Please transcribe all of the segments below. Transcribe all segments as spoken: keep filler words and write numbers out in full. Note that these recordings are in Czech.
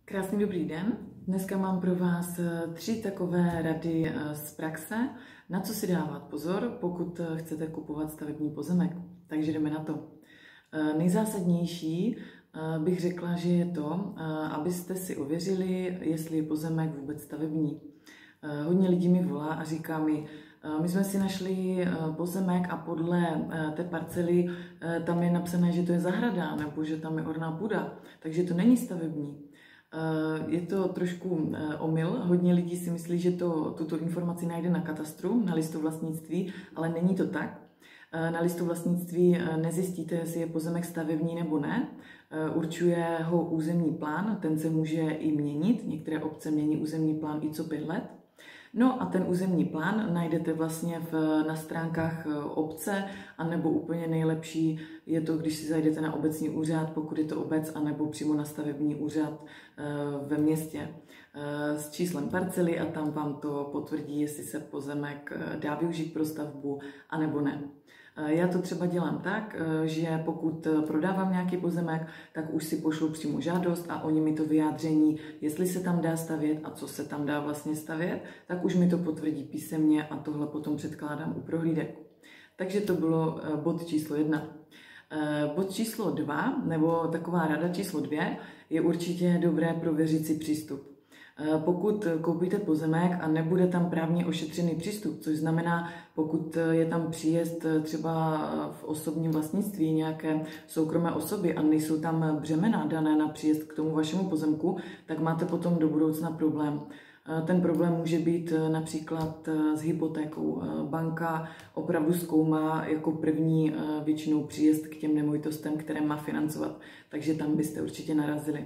Krásný dobrý den. Dneska mám pro vás tři takové rady z praxe, na co si dávat pozor, pokud chcete kupovat stavební pozemek. Takže jdeme na to. Nejzásadnější bych řekla, že je to, abyste si ověřili, jestli je pozemek vůbec stavební. Hodně lidí mi volá a říká mi, my jsme si našli pozemek a podle té parcely tam je napsané, že to je zahrada nebo že tam je orná půda, takže to není stavební. Je to trošku omyl. Hodně lidí si myslí, že to, tuto informaci najde na katastru, na listu vlastnictví, ale není to tak. Na listu vlastnictví nezjistíte, jestli je pozemek stavební nebo ne. Určuje ho územní plán, ten se může i měnit. Některé obce mění územní plán i co pět let. No a ten územní plán najdete vlastně v, na stránkách obce, anebo úplně nejlepší je to, když si zajdete na obecní úřad, pokud je to obec, anebo přímo na stavební úřad ve městě s číslem parcely a tam vám to potvrdí, jestli se pozemek dá využít pro stavbu, anebo ne. Já to třeba dělám tak, že pokud prodávám nějaký pozemek, tak už si pošlu přímo žádost a oni mi to vyjádření, jestli se tam dá stavět a co se tam dá vlastně stavět, tak už mi to potvrdí písemně a tohle potom předkládám u prohlídek. Takže to bylo bod číslo jedna. Bod číslo dva, nebo taková rada číslo dvě, je určitě dobré prověřit si přístup. Pokud koupíte pozemek a nebude tam právně ošetřený přístup, což znamená, pokud je tam příjezd třeba v osobním vlastnictví nějaké soukromé osoby a nejsou tam břemena dané na příjezd k tomu vašemu pozemku, tak máte potom do budoucna problém. Ten problém může být například s hypotékou. Banka opravdu zkoumá jako první většinou příjezd k těm nemovitostem, které má financovat, takže tam byste určitě narazili.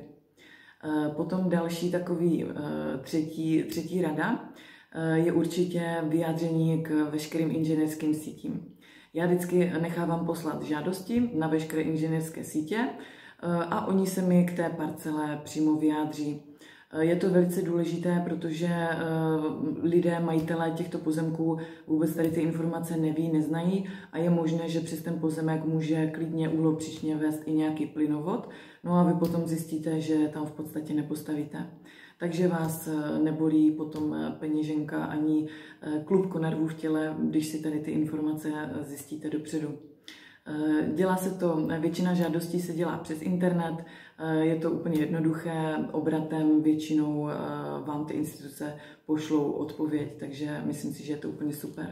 Potom další takový třetí, třetí rada je určitě vyjádření k veškerým inženýrským sítím. Já vždycky nechávám poslat žádosti na veškeré inženýrské sítě a oni se mi k té parcele přímo vyjádří. Je to velice důležité, protože lidé, majitelé těchto pozemků vůbec tady ty informace neví, neznají a je možné, že přes ten pozemek může klidně úhlopříčně vést i nějaký plynovod, no a vy potom zjistíte, že tam v podstatě nepostavíte. Takže vás nebolí potom peněženka ani klubko nervů v těle, když si tady ty informace zjistíte dopředu. Dělá se to, většina žádostí se dělá přes internet, je to úplně jednoduché, obratem většinou vám ty instituce pošlou odpověď, takže myslím si, že je to úplně super.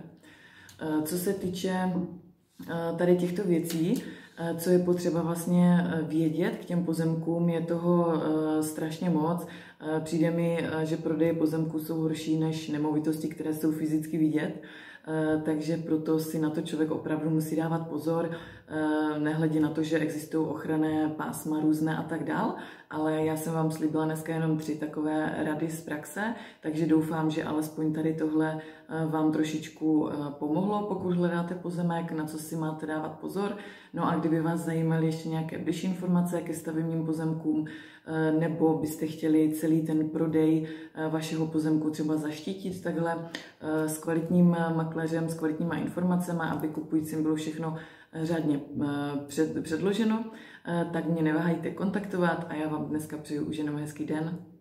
Co se týče tady těchto věcí, co je potřeba vlastně vědět k těm pozemkům, je toho strašně moc. Přijde mi, že prodeje pozemků jsou horší než nemovitosti, které jsou fyzicky vidět. Takže proto si na to člověk opravdu musí dávat pozor, nehledě na to, že existují ochranné pásma různé a tak dál, ale já jsem vám slíbila dneska jenom tři takové rady z praxe, takže doufám, že alespoň tady tohle vám trošičku pomohlo, pokud hledáte pozemek, na co si máte dávat pozor. No a kdyby vás zajímaly ještě nějaké bližší informace ke stavebním pozemkům, nebo byste chtěli celý ten prodej vašeho pozemku třeba zaštítit takhle s kvalitním makléřem, s kvalitníma informacemi, aby kupujícím bylo všechno řádně před, předloženo, tak mě neváhejte kontaktovat a já vám dneska přeju už jenom hezký den.